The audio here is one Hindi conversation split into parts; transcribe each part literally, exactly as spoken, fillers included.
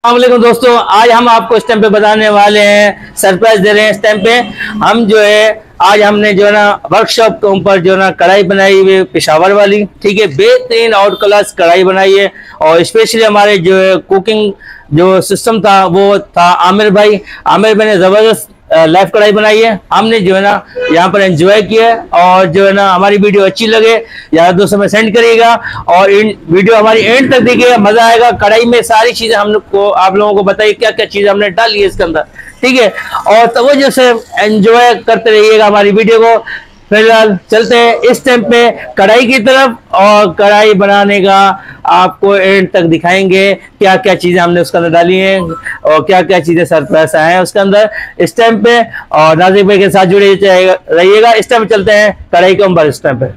अस्सलामुअलैकुम दोस्तों, आज हम आपको इस टाइम पे बताने वाले हैं, सरप्राइज दे रहे हैं। इस टाइम पे हम जो है आज हमने जो है ना वर्कशॉप के ऊपर जो है ना कढ़ाई बनाई हुई पेशावर वाली, ठीक है, बेहतरीन आउट क्लास कढ़ाई बनाई है। और स्पेशली हमारे जो है कुकिंग जो सिस्टम था वो था आमिर भाई आमिर भाई ने जबरदस्त लाइव कढ़ाई बनाई है। हमने जो है ना यहाँ पर एंजॉय किया है और जो है ना हमारी वीडियो अच्छी लगे यार दोस्तों में सेंड करिएगा और इन वीडियो हमारी एंड तक देखिएगा, मजा आएगा। कढ़ाई में सारी चीजें हम लोग को आप लोगों को बताइए क्या क्या चीजें हमने डाली है इसके अंदर, ठीक है। और तवज्जो से एंजॉय करते रहिएगा हमारी वीडियो को। फिलहाल चलते हैं इस टाइम पे कढ़ाई की तरफ और कढ़ाई बनाने का आपको एंड तक दिखाएंगे क्या क्या चीजें हमने उसके अंदर डाली हैं और क्या क्या चीजें सरप्राइज आए हैं उसके अंदर इस टाइम पे। और नाज़िक भाई के साथ जुड़े रहिएगा। इस टाइम चलते हैं कढ़ाई के ऊपर इस टाइम पे।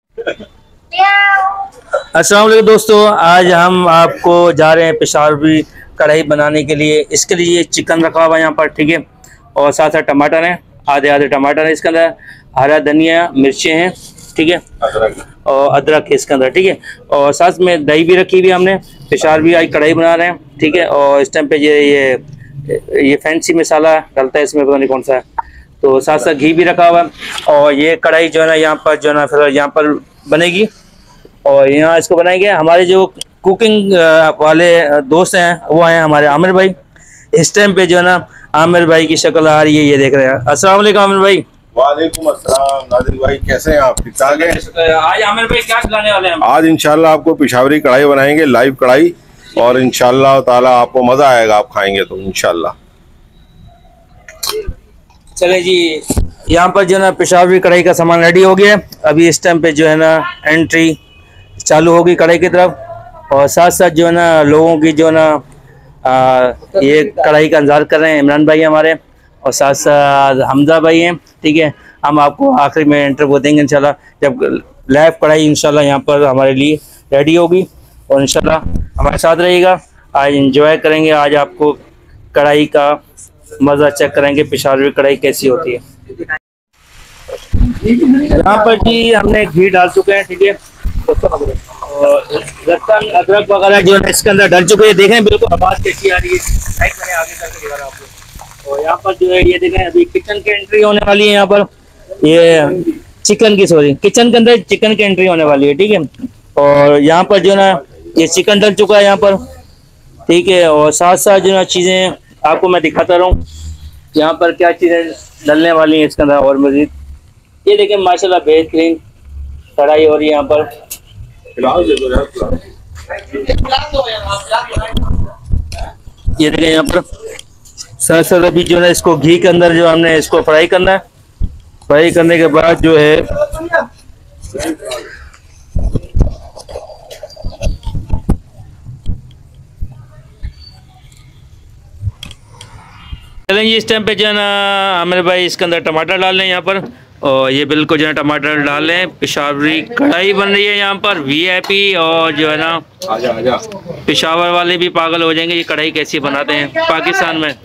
अस्सलाम वालेकुम दोस्तों, आज हम आपको जा रहे हैं पेशावरी कढ़ाई बनाने के लिए। इसके लिए चिकन रखा हुआ है यहाँ पर, ठीक है, और साथ साथ टमाटर हैं, आधे आधे टमाटर है इसके अंदर, हरा धनिया मिर्चें हैं, ठीक है, और अदरक है इसके अंदर, ठीक है। और साथ में दही भी रखी हुई हमने, पेशावरी आज कढ़ाई बना रहे हैं, ठीक है। और इस टाइम पे ये ये ये फैंसी मसाला डलता है इसमें, पता नहीं कौन सा है, तो साथ साथ घी भी रखा हुआ है। और ये कढ़ाई जो है ना यहाँ पर जो है ना फिर यहाँ पर बनेगी और यहाँ इसको बनाएंगे। हमारे जो कुकिंग वाले दोस्त हैं वो हैं हमारे आमिर भाई। इस टाइम पे जो है ना आमिर भाई की शक्ल आ रही है, ये देख रहे हैं। अस्सलाम वालेकुम आमिर भाई। वालेकुम अस्सलाम नाज़िर भाई, कैसे हैं आप? ठीक ठाक हैं? आज आमिर भाई क्या खिलाने वाले हैं? आज इंशाल्लाह आपको पेशावरी कढ़ाई बनाएंगे, लाइव कढ़ाई, और इंशाल्लाह ताला आपको मजा आएगा, आप खाएंगे तो इंशाल्लाह। चले जी, यहाँ पर जो है ना पेशावरी कढ़ाई का सामान रेडी हो गया है। अभी इस टाइम पे जो है ना एंट्री चालू होगी कढ़ाई की तरफ और साथ साथ जो है ना लोगों की जो है ना आ, ये कढ़ाई का इंतजार कर रहे हैं। इमरान भाई हमारे और साथ साथ हमजा भाई हैं, ठीक है। हम आपको आखिरी में इंटरव्यू देंगे इंशाल्लाह जब लाइव कढ़ाई इंशाल्लाह यहाँ पर हमारे लिए रेडी होगी, और इंशाल्लाह हमारे साथ रहिएगा। आज एंजॉय करेंगे, आज आपको कढ़ाई का मज़ा चेक करेंगे पेशावरी कढ़ाई कैसी होती है। यहाँ पर जी हमने घी डाल चुके हैं, ठीक है, और लहसुन अदरक वगैरह जो है इसके अंदर डल चुके हैं। देखें बिल्कुल आवाज़ कैसी आ रही है, मैंने आगे करके दिखा रहा हूँ आपको। और यहाँ पर जो है ये देखें अभी किचन की एंट्री होने वाली है। यहाँ पर ये चिकन की सॉरी किचन के अंदर चिकन की एंट्री होने वाली है, ठीक है। और यहाँ पर जो है ना ये चिकन डल चुका है यहाँ पर, ठीक है। और साथ साथ जो है चीज़ें आपको मैं दिखाता रहूँ यहाँ पर क्या चीज़ें डलने वाली हैं इसके अंदर। और मज़ीद ये देखें माशाल्लाह बेहतरीन कढ़ाई हो रही है यहाँ पर। ये देखें यहाँ पर साथ साथ अभी जो है इसको घी के अंदर जो हमने इसको फ्राई करना है। फ्राई करने के बाद जो है चलेंगे इस टाइम पे जो है ना आमिर भाई इसके अंदर टमाटर डाल लें यहाँ पर, और ये बिल्कुल जो है टमाटर डाल लें। पेशावरी कढ़ाई बन रही है यहाँ पर वीआईपी, और जो है ना आजा आजा पेशावर वाले भी पागल हो जाएंगे ये कढ़ाई कैसी बनाते हैं पाकिस्तान में।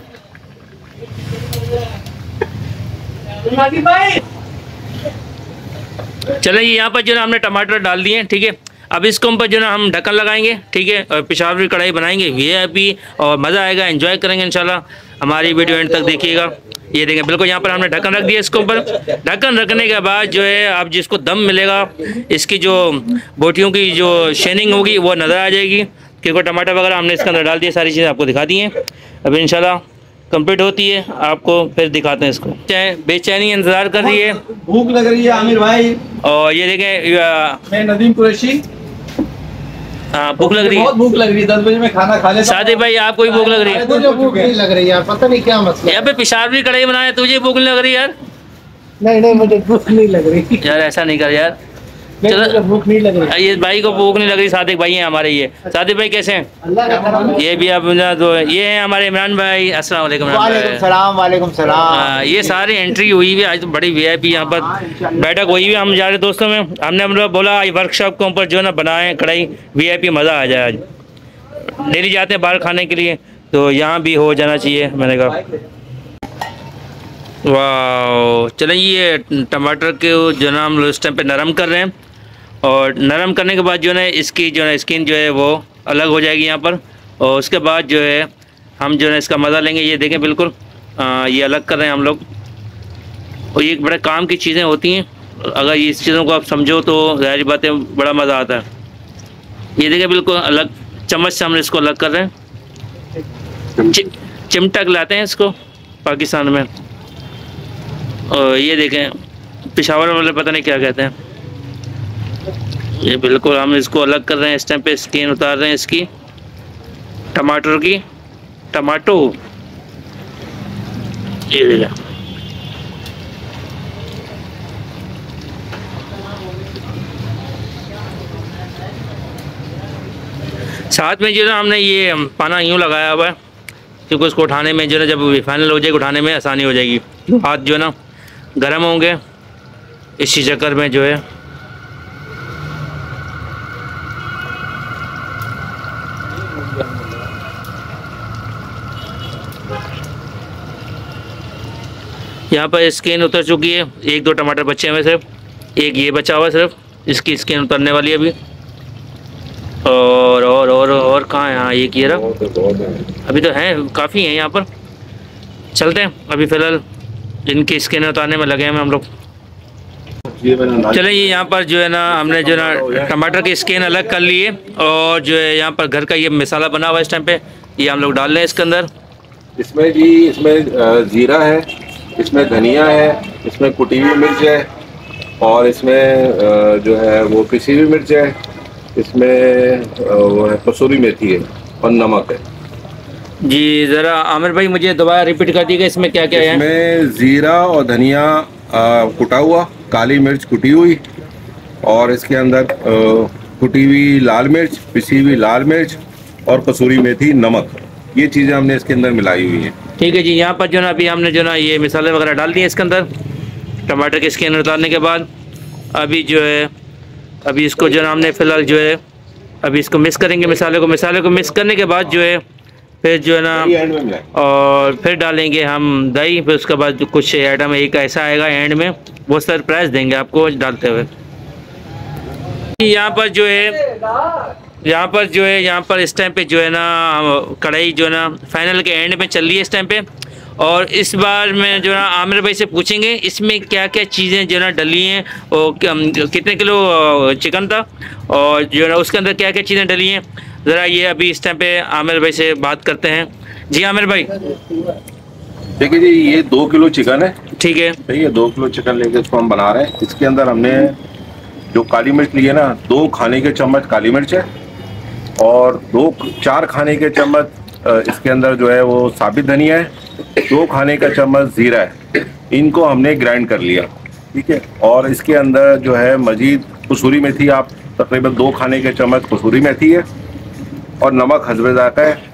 चलें यहाँ पर जो है हमने टमाटर डाल दिए, ठीक है। अब इसके ऊपर जो है हम ढक्कन लगाएंगे, ठीक है, और पेशावरी कढ़ाई बनाएंगे वीआईपी और मज़ा आएगा, एंजॉय करेंगे इंशाल्लाह। हमारी वीडियो एंड तक देखिएगा। ये देखें बिल्कुल यहाँ पर हमने ढक्कन रख दिया इसके ऊपर। ढक्कन रखने के बाद जो है अब जिसको दम मिलेगा इसकी जो बोटियों की जो शेनिंग होगी वो नज़र आ जाएगी, क्योंकि टमाटर वगैरह हमने इसके अंदर डाल दिए, सारी चीज़ें आपको दिखा दी हैं। अब इंशाल्लाह कंप्लीट होती है आपको फिर दिखाते हैं इसको। चाहे बेचैनी इंतज़ार कर रही है, भूख लग रही है आमिर भाई। और ये देखें मैं नदीम कुरैशी। हाँ भूख लग रही है, बहुत भूख लग रही है। दस बजे में खाना खा लेता। सादिक भाई आपको भी भूख लग रही है? मुझे भूख नहीं लग रही यार, पता नहीं क्या मसला है। यहाँ पे पेशावरी कढ़ाई बनाए तुझे भूख नहीं लग रही यार? नहीं नहीं मुझे भूख नहीं लग रही यार, ऐसा नहीं कर यार। चलो भूख नहीं लग रही। ये भाई को भूख नहीं लग रही। सादिक भाई हैं हमारे। ये सादिक भाई कैसे हैं? अल्लाह का करम है। ये भी अब तो ये हैं हमारे इमरान भाई। अस्सलाम वालेकुम। वालेकुम सलाम। वालेकुम सलाम। ये सारी एंट्री हुई हुई आज तो बड़ी वीआईपी यहाँ पर बैठक हुई हुई। हम जा रहे दोस्तों में, हमने हम लोग बोला आज वर्कशॉप के ऊपर जो है ना बनाए कढ़ाई वीआईपी, मज़ा आ जाए। आज डेली जाते हैं बाहर खाने के लिए, तो यहाँ भी हो जाना चाहिए। मैंने कहा वाह। चलें ये टमाटर के जो है ना हम लोग इस टाइम पे नरम कर रहे हैं, और नरम करने के बाद जो है इसकी जो है स्किन जो है वो अलग हो जाएगी यहाँ पर। और उसके बाद जो है हम जो है इसका मज़ा लेंगे। ये देखें बिल्कुल आ, ये अलग कर रहे हैं हम लोग, और ये बड़े काम की चीज़ें होती हैं। अगर इस चीज़ों को आप समझो तो ज़ाहिर बात है बड़ा मज़ा आता है। ये देखें बिल्कुल अलग चम्मच से हम इसको अलग कर रहे हैं। चि, चिमटा खिलाते हैं इसको पाकिस्तान में, और ये देखें पेशावर वाले पता नहीं क्या कहते हैं। ये बिल्कुल हम इसको अलग कर रहे हैं। इस टाइम पे स्किन उतार रहे हैं इसकी, टमाटर की, टमाटो ये देखें। साथ में जो है हमने ये पाना यूँ लगाया हुआ है क्योंकि उसको उठाने में जो है जब फाइनल हो जाएगी उठाने में आसानी हो जाएगी। हाथ जो है ना गर्म होंगे, इसी चक्कर में जो है यहाँ पर स्किन उतर चुकी है। एक दो टमाटर बचे हुए सिर्फ, एक ये बचा हुआ सिर्फ, इसकी स्किन उतरने वाली है अभी। और और और और कहाँ है? हाँ एक ये रहा, अभी तो हैं काफ़ी हैं यहाँ पर। चलते हैं, अभी फ़िलहाल इनकी स्किन उतारने में लगे हैं हम लोग। चले ये यहाँ पर जो है ना हमने जो है ना टमाटर की स्किन अलग कर ली है, और जो है यहाँ पर घर का ये मसाला बना हुआ है इस टाइम पे, ये हम लोग डाल रहे हैं इसके अंदर। इसमें जी इसमें जीरा है, इसमें धनिया है, इसमें कुटी हुई मिर्च है, और इसमें जो है वो पिसी हुई मिर्च है, इसमें वो है कसूरी मेथी है, और नमक है। जी ज़रा आमिर भाई मुझे दोबारा रिपीट कर दीजिए इसमें क्या क्या है। इसमें ज़ीरा और धनिया कुटा हुआ, काली मिर्च कुटी हुई, और इसके अंदर कुटी हुई लाल मिर्च, पिसी हुई लाल मिर्च, और कसूरी मेथी, नमक, ये चीज़ें हमने इसके अंदर मिलाई हुई हैं। ठीक है जी। यहाँ पर जो ना अभी हमने जो ना ये मसाले वगैरह डाल दिए इसके अंदर, टमाटर की स्किन उतारने के बाद। अभी जो है अभी इसको जो ना हमने फ़िलहाल जो है अभी इसको मिक्स करेंगे मसाले को। मसाले को मिक्स करने के बाद जो है फिर जो है ना और फिर डालेंगे हम दही। फिर उसके बाद जो कुछ आइटम एक ऐसा आएगा एंड में, वो सरप्राइज़ देंगे आपको डालते हुए। यहाँ पर जो है यहाँ पर जो है यहाँ पर इस टाइम पे जो है ना कढ़ाई जो है ना फाइनल के एंड में चल रही है इस टाइम पे। और इस बार में जो है ना आमिर भाई से पूछेंगे इसमें क्या क्या चीज़ें जो है ना डली हैं, और कितने किलो चिकन था, और जो है ना उसके अंदर क्या क्या चीज़ें डली हैं। ज़रा ये अभी इस टाइम पे आमिर भाई से बात करते हैं। जी आमिर भाई। देखिए जी ये दो किलो चिकन है, ठीक है। ठीक है, दो किलो चिकन लेके इसको हम बना रहे हैं। इसके अंदर हमने जो काली मिर्च ली है ना, दो खाने के चम्मच काली मिर्च है, और दो चार खाने के चम्मच इसके अंदर जो है वो साबित धनिया है, दो खाने का चम्मच जीरा है। इनको हमने ग्राइंड कर लिया, ठीक है। और इसके अंदर जो है मजीद कसूरी मेथी, आप तकरीबन दो खाने के चम्मच कसूरी मेथी है, और नमक हस्बे जायका है,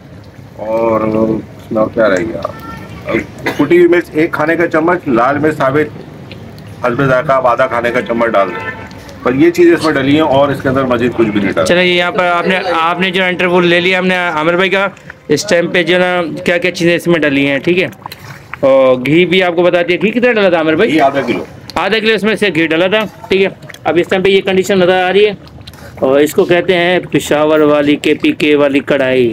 और क्या रहेगा कुटी हुई मिर्च एक खाने का चम्मच, लाल मिर्च साबित हस्बे जायका आप आधा खाने का चम्मच डाल दें। पर ये चीज़ इसमें डली है, और इसके अंदर मजीद कुछ भी नहीं डाला। चलिए यहाँ पर आपने आपने जो इंटरव्यू ले लिया हमने आमिर भाई का, इस टाइम पे जो ना क्या क्या चीज़ें इसमें डली हैं, ठीक है। और घी भी आपको बता दिया। घी कितना डाला था आमिर भाई? आधा किलो आधा किलो इसमें से घी डाला था, ठीक है। अब इस टाइम पे ये कंडीशन नज़र आ रही है, और इसको कहते हैं पेशावर वाली के पी के वाली कढ़ाई।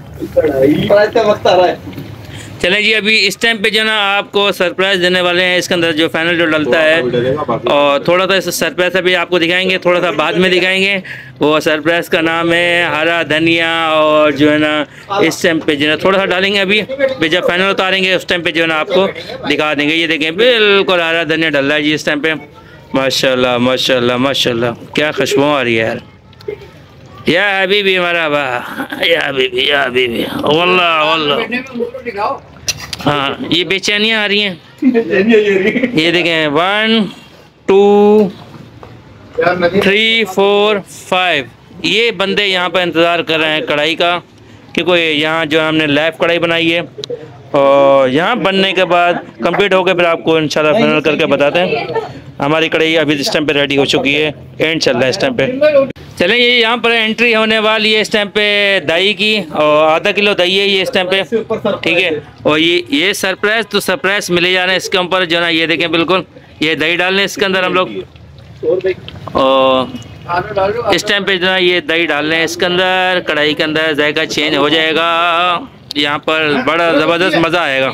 चलें जी अभी इस टाइम पे जो ना आपको सरप्राइज़ देने वाले हैं इसके अंदर जो फाइनल जो डलता है, और थोड़ा सा सरप्राइज़ अभी आपको दिखाएंगे, थोड़ा सा बाद में दिखाएंगे। वो सरप्राइज़ का नाम है हरा धनिया, और जो है ना इस टाइम पे जो है थोड़ा सा डालेंगे अभी, फिर जब फाइनल उतारेंगे उस टाइम पे जो है ना आपको दिखा देंगे। ये देखें बिल्कुल हरा धनिया डल रहा है जी इस टाइम पे। माशाल्लाह माशाल्लाह माशाल्लाह, क्या खुशबू आ रही है यार। या हबीबी हमारा वाह, या हबीबी या हबीबी, वल्लाह वल्लाह। हाँ ये बेचैनियाँ आ रही हैं। ये देखें one two three four five, ये बंदे यहाँ पर इंतज़ार कर रहे हैं कढ़ाई का, क्योंकि यहाँ जो हमने लाइव कढ़ाई बनाई है, और यहाँ बनने के बाद कंप्लीट हो गए फिर आपको इंशाल्लाह फाइनल करके बताते हैं। हमारी कढ़ाई अभी इस टाइम पे रेडी हो चुकी है, एंड चल रहा है इस टाइम पे। चलें ये यहाँ पर एंट्री होने वाली है इस टाइम पे दही की, और आधा किलो दही है ये इस टाइम पे, ठीक है। और ये ये सरप्राइज़ तो सरप्राइज़ मिले जा रहे हैं इसके ऊपर जो ना, ये देखें बिल्कुल ये दही डालने इसके अंदर हम लोग, और इस टाइम पे जो ना ये दही डाल रहे हैं इसके अंदर, कढ़ाई के अंदर जायका चेंज हो जाएगा। यहाँ पर बड़ा ज़बरदस्त मज़ा आएगा।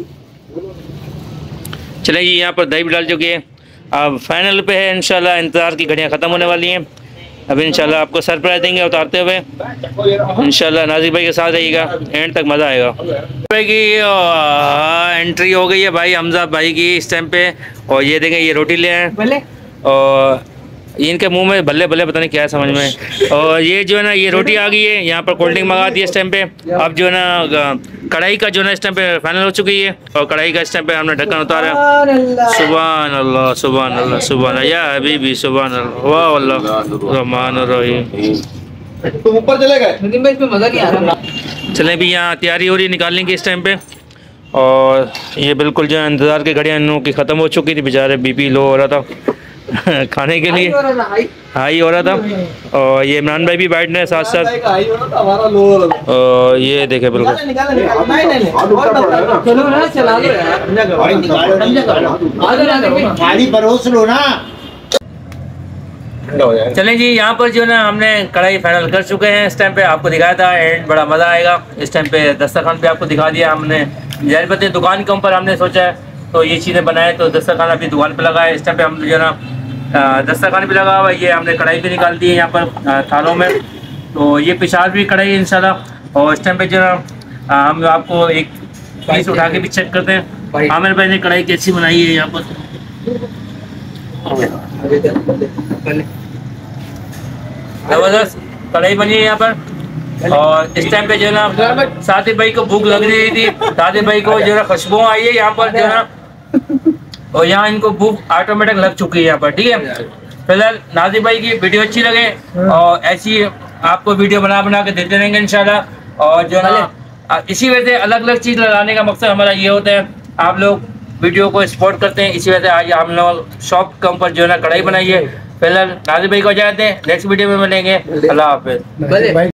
चलें जी, यहाँ पर दही भी डाल चुकी है, अब फाइनल पे है इंशाल्लाह। इंतज़ार की घड़ियाँ ख़त्म होने वाली हैं, अब इंशाल्लाह आपको सरप्राइज देंगे उतारते हुए इंशाल्लाह। नाजिक भाई के साथ रहिएगा, एंड तक मज़ा आएगा। भाई की एंट्री हो गई है भाई हमजा भाई की इस टाइम पे, और ये देखें ये रोटी ले आए और इनके मुंह में भल्ले भल्ले पता नहीं क्या है समझ में। और ये जो है ना ये रोटी आ गई है, यहाँ पर कोल्ड ड्रिंक मंगा दी है इस टाइम पे। अब जो है ना कढ़ाई का जो है ना इस टाइम पे फाइनल हो चुकी है, और कढ़ाई का इस टाइम पे हमने ढक्कन उतारा। सुभान अल्लाह सुभान अल्लाह सुभान अल्लाह या हबीबी सुभान अल्लाह वाह अल्लाह रहमान रहीम। तुम ऊपर चले गए, लेकिन भाई इसमें मजा नहीं आ रहा। चलें भी यहाँ तैयारी हो रही है निकालने की इस टाइम पे, और ये बिल्कुल जो है इंतज़ार की घड़ियाँ इनों की ख़त्म हो चुकी थी, बेचारे बीपी लो हो रहा था खाने के लिए, हाई हो रहा था। और ये इमरान भाई भी बैठ रहे हैं साथ साथ, और ये देखे बिल्कुल। चलें जी, यहाँ पर जो है ना हमने कढ़ाई फाइनल कर चुके हैं इस टाइम पे, आपको दिखाया था एंड बड़ा मज़ा आएगा इस टाइम पे। दस्तरखान पे आपको दिखा दिया हमने, जाहिर बात है दुकान के ऊपर हमने सोचा है तो ये चीज़ें बनाए, तो दस्तरखान अपनी दुकान पे लगा है इस टाइम पे। हम जो है ना दस्तरखान भी लगा हुआ है, ये हमने कढ़ाई भी निकाल दी है यहाँ पर थालों में, तो ये पिशाब भी कढ़ाई है इंशाल्लाह। और इस टाइम पे जो है हम आपको एक पीस उठा के भी चेक करते हैं। आमिर भाई ने कढ़ाई कैसी बनाई है यहाँ पर, जबरदस्त कढ़ाई बनी है यहाँ पर। और इस टाइम पे जो है ना सादिक भाई को भूख लग रही थी, सादिक भाई को जो है ना खुशबू आई है यहाँ पर जो है ना, और यहाँ इनको भूख ऑटोमेटिक लग चुकी है यहाँ पर। ठीक है, फिलहाल नाजिक भाई की वीडियो अच्छी लगे और ऐसी आपको वीडियो बना बना के देते रहेंगे इंशाल्लाह। और जो है ना इसी वजह से अलग अलग चीज़ लगाने का मकसद हमारा ये होता है, आप लोग वीडियो को सपोर्ट करते हैं, इसी वजह से आज हम लोग शॉप के ऊपर जो है ना कढ़ाई बनाई है। फिलहाल नाजिक भाई को इजाज़त दें, नेक्स्ट वीडियो में मिलेंगे, अल्लाह हाफिज़।